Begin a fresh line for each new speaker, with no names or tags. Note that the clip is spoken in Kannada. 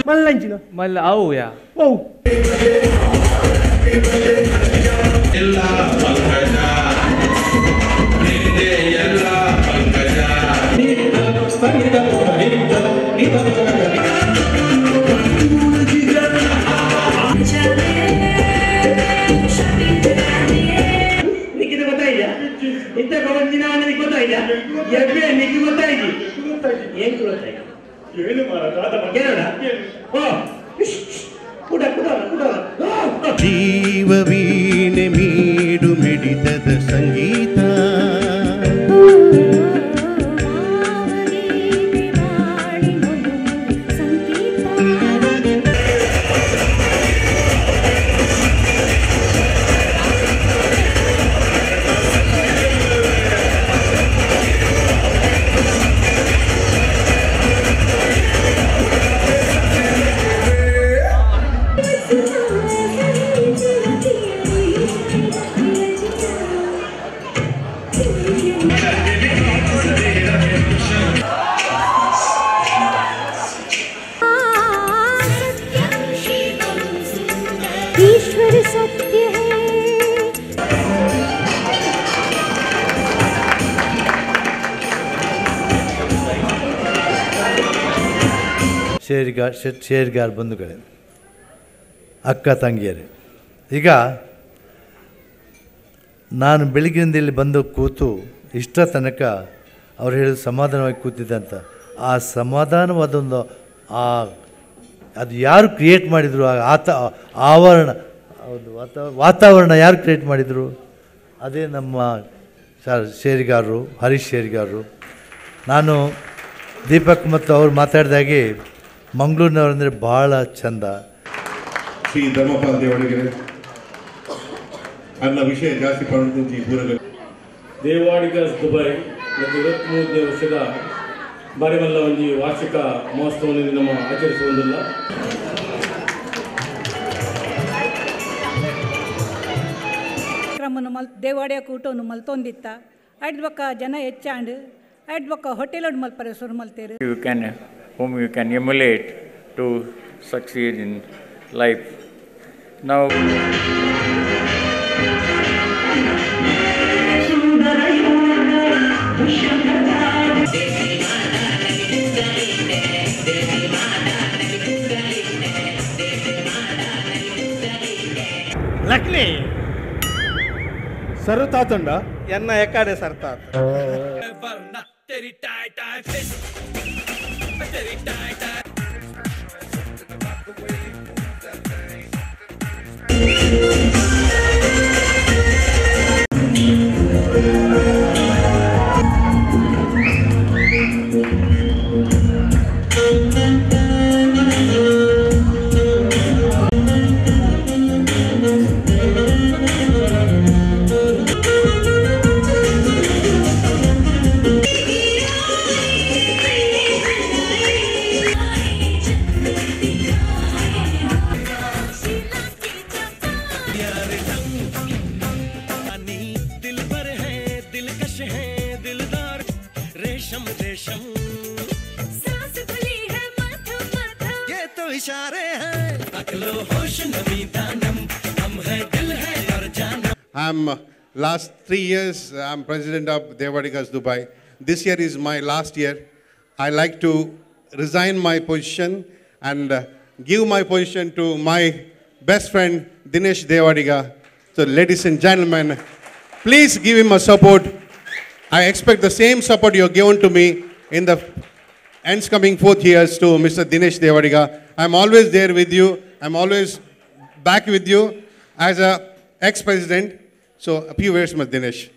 ಮಲ್ಲಂಚಿನ
ಮಲ್ಲ ಅವು ಯಾ
ಓ
ಎಲ್ಲ ಪಂಕಜ ನಿಂದೆ ಎಲ್ಲ ಪಂಕಜ
ನಿಕ್ಕಿದ ಗೊತ್ತಾಯಿಲ್ಲ ಇಂಥ ಪ್ರಪಂಚಿನ ನನಗೆ ಗೊತ್ತಾಯಿಲ್ಲ ಎಬ್ಬೆ ನಿಕ್ಕಿ ಗೊತ್ತಾಯಿಲ್ಲ ಏನು ಗೊತ್ತಾಯಿಲ್ಲ
ಏನು ಮಾರಾಟ
ಕೇಳೋಣ ಓ ಕೂಡ ಕೂಡ ಕೂಡ
ಜೀವವೀಣೆ ಮೀಡು ಮಿಡಿತದ ಸಂಗೀತ
ईश्वर सत्य है
ಶೇರ್ಗಾರ್ ಬಂಧುಗಳೇ, ಅಕ್ಕ ತಂಗಿಯರೇ, ಈಗ ನಾನು ಬೆಳಗ್ಗಿನಿಂದ ಇಲ್ಲಿ ಬಂದು ಕೂತು ಇಷ್ಟ ತನಕ ಅವ್ರು ಹೇಳಿದ ಸಮಾಧಾನವಾಗಿ ಕೂತಿದ್ದೆ ಅಂತ. ಆ ಸಮಾಧಾನವಾದೊಂದು ಅದು ಯಾರು ಕ್ರಿಯೇಟ್ ಮಾಡಿದರು, ಆವರಣ ವಾತಾವರಣ ಯಾರು ಕ್ರಿಯೇಟ್ ಮಾಡಿದರು? ಅದೇ ನಮ್ಮ ಶೇರಿಗಾರರು, ಹರೀಶ್ ಶೇರಿಗಾರರು. ನಾನು ದೀಪಕ್ ಮತ್ತು ಅವ್ರು ಮಾತಾಡಿದಾಗೆ ಮಂಗಳೂರಿನವರಂದರೆ ಭಾಳ ಚಂದ.
ಶ್ರೀ ಧರ್ಮಪಾಲ್ ದೇವಾಡಿಗರೆ ಅನ್ನ ವಿಷಯ ಜಾಸ್ತಿ ಪಡೆದಂತೆ ಈ ಪೂರಕ
ದೇವಾಡಿಗಸ್ ದುಬೈ 23ನೇ ವರ್ಷದ ಬಾರಿಮಲ್ಲ ಒಂದು ವಾರ್ಷಿಕ ಮಹೋತ್ಸವವನ್ನು ನಮ್ಮ ಆಚರಿಸುವುದಿಲ್ಲ.
ಕ್ರಮನು ದೇವಾಡಿಯ ಕೂಟವನ್ನು ಮಲ್ತೊಂದಿತ್ತ ಅಡ್ ಬಕ್ಕ ಜನ ಹೆಚ್ಚಾಂಡ್ ಅಡ್ ಬಕ್ಕ ಹೋಟೆಲ್ ಮಲ್ಪರೆ ಸುರು ಮಲ್ತೇರು.
whom you can emulate to succeed in life. Now
ಲಕ್ಲಿ ಸರುತಾತುಂಡ ಎನ್ನ ಎಕ್ಕಾಡೆ ಸರ್ತಾತ
I'm last 3 years I'm president of Devadigas Dubai. This year is my last year. I like to resign my position and give my position to my best friend Dinesh Devadiga. So ladies and gentlemen, please give him a support. I expect the same support you have given to me in the coming 4th years to Mr. Dinesh Devadiga. I'm always there with you. I'm always back with you as a ex-president. So a few words, Mr. Dinesh.